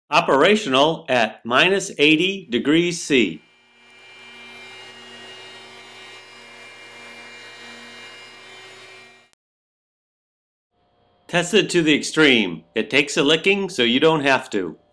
Operational at minus 80 degrees C. Tested to the extreme. It takes a licking so you don't have to.